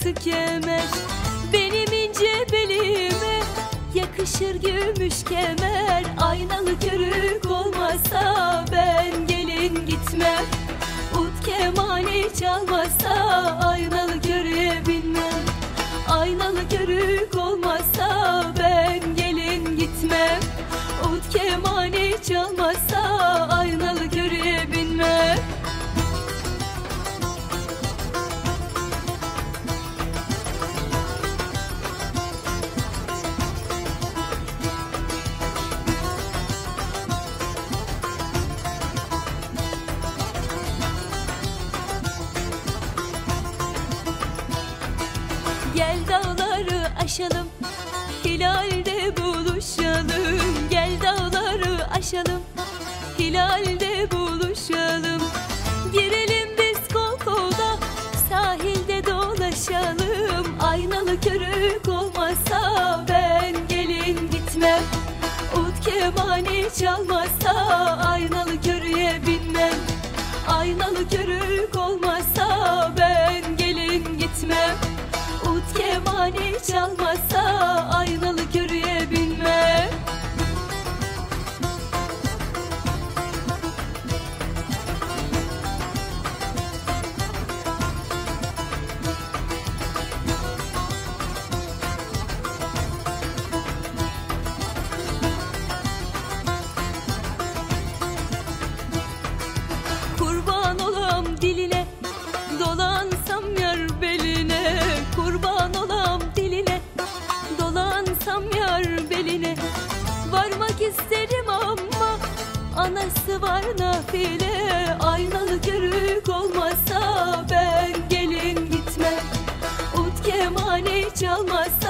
takısı kemer. Benim ince belime yakışır gümüş kemer. Aynalı körük olmasa ben gelin gitmem. Ut kemani çalmasa aynalı körüğe binmem. Aynalı körük olmasa ben gelin gitmem. Ut kemani çalmasa aynalı körüğe binmem. Gel dağları aşalım, hilalde buluşalım. Gel dağları aşalım, hilalde buluşalım. Girelim biz kol kola, sahilde dolaşalım. Aynalı körük olmasa ben gelin gitmem. Ut kemani çalmasa aynalı körüğe binmem. Aynalı körük olmasa ben gelin gitmem. Ut kemani çalmasa aynalı körüğe binmem. Kurban olam diline, dolansam yar beline. Kurban olam diline, dolansam yar beline. Varmak isterim ama anası var nafile. Aynalı körük olmasa ben gelin gitmem. Ut kemani çalmasa